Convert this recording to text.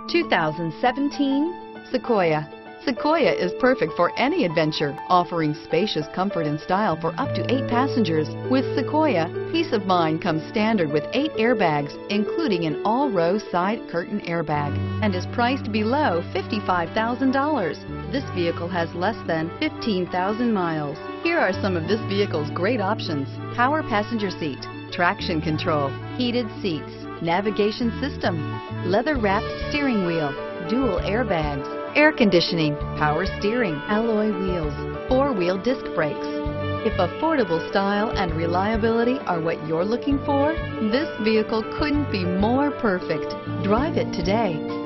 2017 Sequoia. Sequoia is perfect for any adventure, offering spacious comfort and style for up to 8 passengers. With Sequoia, peace of mind comes standard with 8 airbags, including an all-row side curtain airbag, and is priced below $55,000. This vehicle has less than 15,000 miles. Here are some of this vehicle's great options: power passenger seat, traction control, heated seats, navigation system, leather-wrapped steering wheel, dual airbags, air conditioning, power steering, alloy wheels, 4-wheel disc brakes. If affordable style and reliability are what you're looking for, this vehicle couldn't be more perfect. Drive it today.